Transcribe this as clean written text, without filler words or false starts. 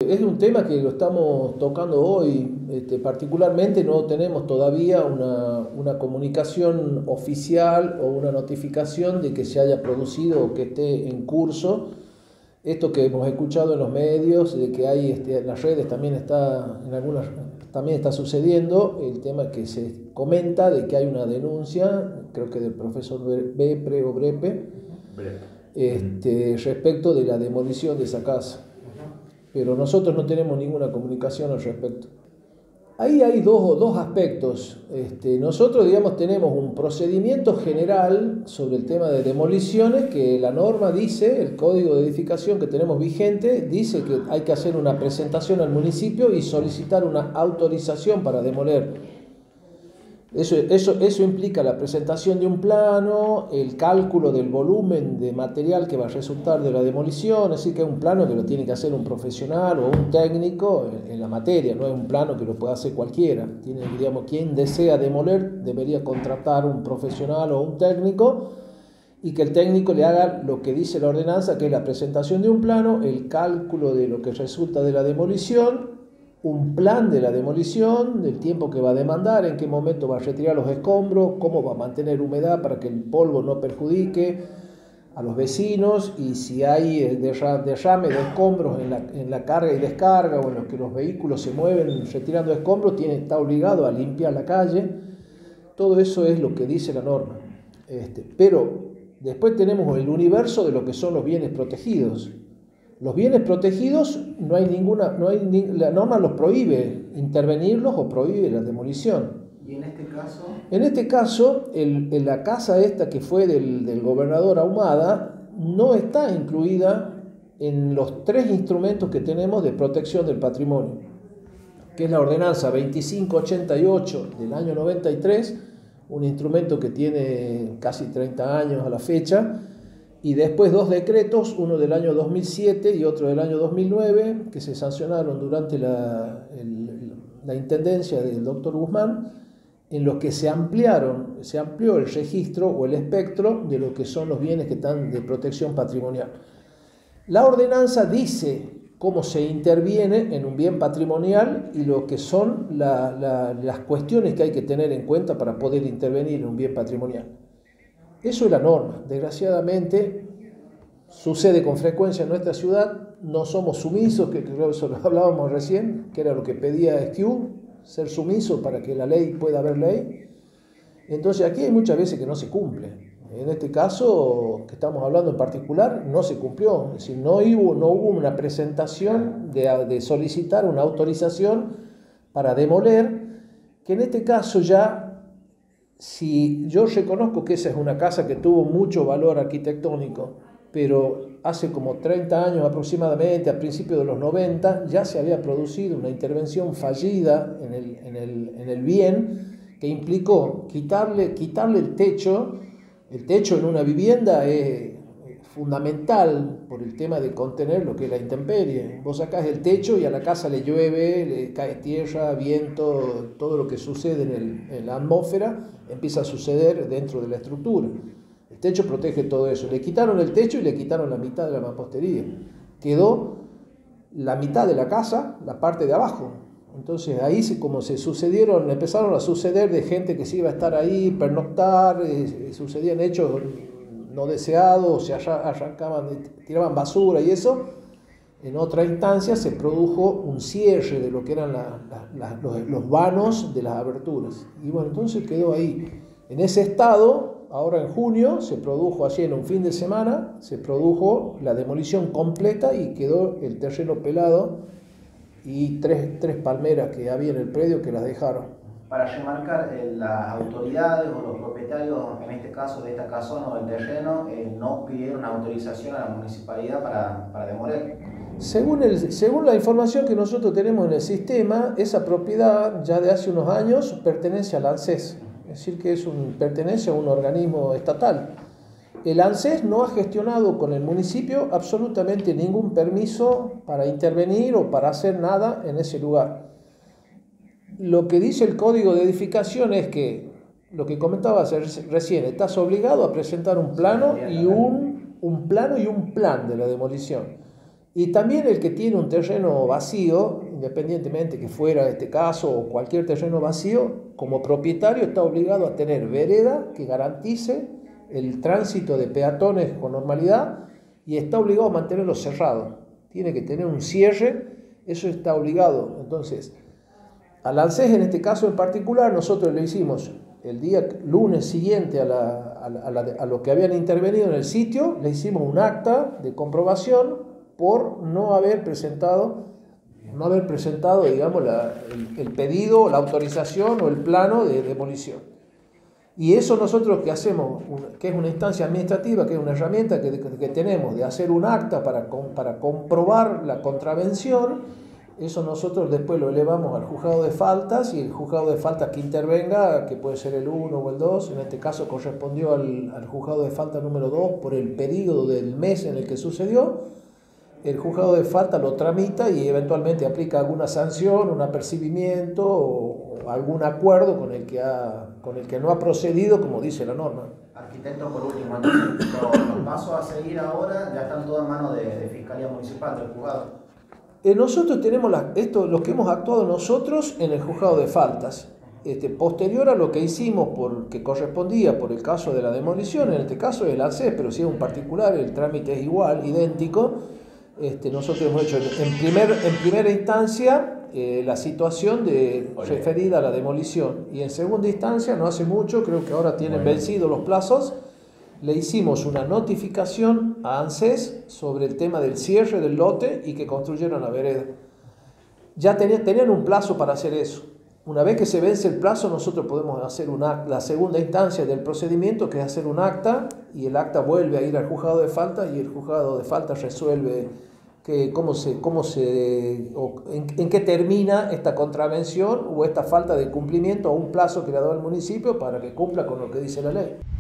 Es un tema que lo estamos tocando hoy, particularmente no tenemos todavía una comunicaón oficial o una notificación de que se haya producido o que esté en curso. Esto que hemos escuchado en los medios, de que hay en las redes también está, en algunas también está sucediendo, el tema que se comenta de que hay una denuncia, creo que del profesor Bepre o Brepe, respecto de la demolición de esa casa. Pero nosotros no tenemos ninguna comunicación al respecto. Ahí hay dos aspectos. Nosotros, digamos, tenemos un procedimiento general sobre el tema de demoliciones que la norma dice, el código de edificación que tenemos vigente, dice que hay que hacer una presentación al municipio y solicitar una autorización para demoler. Eso implica la presentación de un plano, el cálculo del volumen de material que va a resultar de la demolición, así que es un plano que lo tiene que hacer un profesional o un técnico en la materia, no es un plano que lo pueda hacer cualquiera. Digamos, quien desea demoler debería contratar un profesional o un técnico y que el técnico le haga lo que dice la ordenanza, que es la presentación de un plano, el cálculo de lo que resulta de la demolición, un plan de la demolición, del tiempo que va a demandar, en qué momento va a retirar los escombros, cómo va a mantener humedad para que el polvo no perjudique a los vecinos, y si hay derrame de escombros en la carga y descarga o en los que los vehículos se mueven retirando escombros, está obligado a limpiar la calle. Todo eso es lo que dice la norma. Pero después tenemos el universo de lo que son los bienes protegidos. Los bienes protegidos la norma los prohíbe intervenirlos o prohíbe la demolición. ¿Y en este caso? En este caso, la casa esta que fue del gobernador Ahumada no está incluida en los 3 instrumentos que tenemos de protección del patrimonio, que es la ordenanza 2588 del año 93, un instrumento que tiene casi 30 años a la fecha, y después 2 decretos, uno del año 2007 y otro del año 2009, que se sancionaron durante la intendencia del doctor Guzmán, en los que se amplió el registro o el espectro de lo que son los bienes que están de protección patrimonial. La ordenanza dice cómo se interviene en un bien patrimonial y lo que son las cuestiones que hay que tener en cuenta para poder intervenir en un bien patrimonial. Eso es la norma. Desgraciadamente sucede con frecuencia en nuestra ciudad, no somos sumisos, que creo que eso lo hablábamos recién, que era lo que pedía Esquiú, ser sumiso para que la ley pueda haber ley. Entonces aquí hay muchas veces que no se cumple. En este caso que estamos hablando en particular, no se cumplió. Es decir, no hubo una presentación de solicitar una autorización para demoler, que en este caso ya, si yo reconozco que esa es una casa que tuvo mucho valor arquitectónico, pero hace como 30 años aproximadamente, a principios de los 90, ya se había producido una intervención fallida en el bien que implicó quitarle el techo. El techo en una vivienda es fundamental por el tema de contener lo que es la intemperie. Vos sacás el techo y a la casa le llueve, le cae tierra, viento, todo lo que sucede en la atmósfera empieza a suceder dentro de la estructura. El techo protege todo eso. Le quitaron el techo y le quitaron la mitad de la mampostería. Quedó la mitad de la casa, la parte de abajo. Entonces ahí empezaron a suceder de gente que se iba a estar ahí, pernoctar, sucedían hechos no deseados, se arrancaban, tiraban basura y eso. En otra instancia se produjo un cierre de lo que eran los vanos de las aberturas. Y bueno, entonces quedó ahí. En ese estado, ahora en junio, se produjo allí en un fin de semana, se produjo la demolición completa y quedó el terreno pelado y tres palmeras que había en el predio que las dejaron. Para remarcar, las autoridades o los propietarios, en este caso de esta casona o del terreno, no pidieron autorización a la municipalidad para demoler. Según la información que nosotros tenemos en el sistema, esa propiedad ya de hace unos años pertenece al ANSES, es decir, que pertenece a un organismo estatal. El ANSES no ha gestionado con el municipio absolutamente ningún permiso para intervenir o para hacer nada en ese lugar. Lo que dice el código de edificación es que, lo que comentaba recién, estás obligado a presentar un plano y un plan de la demolición. Y también el que tiene un terreno vacío, independientemente que fuera este caso o cualquier terreno vacío, como propietario está obligado a tener vereda que garantice el tránsito de peatones con normalidad y está obligado a mantenerlo cerrado. Tiene que tener un cierre, eso está obligado. Entonces, al ANSES en este caso en particular, nosotros le hicimos el día lunes siguiente a lo que habían intervenido en el sitio, le hicimos un acta de comprobación por no haber presentado, digamos, el pedido, la autorización o el plano de demolición. Y eso nosotros que hacemos, que es una instancia administrativa, que es una herramienta que tenemos de hacer un acta para comprobar la contravención, eso nosotros después lo elevamos al juzgado de faltas y el juzgado de faltas que intervenga, que puede ser el 1 o el 2, en este caso correspondió al juzgado de falta número 2 por el periodo del mes en el que sucedió. El juzgado de falta lo tramita y eventualmente aplica alguna sanción, un apercibimiento o algún acuerdo con el que no ha procedido como dice la norma. Arquitecto, por último, entonces, los pasos a seguir ahora ya están todos en manos de Fiscalía Municipal, del juzgado. Nosotros tenemos lo que hemos actuado nosotros en el juzgado de faltas. Posterior a lo que hicimos que correspondía por el caso de la demolición, en este caso el ANSES, pero si es un particular, el trámite es igual, idéntico. Nosotros hemos hecho en primera instancia la situación referida a la demolición y en segunda instancia, no hace mucho, creo que ahora tienen vencidos los plazos, le hicimos una notificación a ANSES sobre el tema del cierre del lote y que construyeron la vereda. Ya tenían un plazo para hacer eso. Una vez que se vence el plazo, nosotros podemos hacer la segunda instancia del procedimiento, que es hacer un acta, y el acta vuelve a ir al juzgado de falta y el juzgado de falta resuelve en qué termina esta contravención o esta falta de cumplimiento o un plazo que le ha dado el municipio para que cumpla con lo que dice la ley.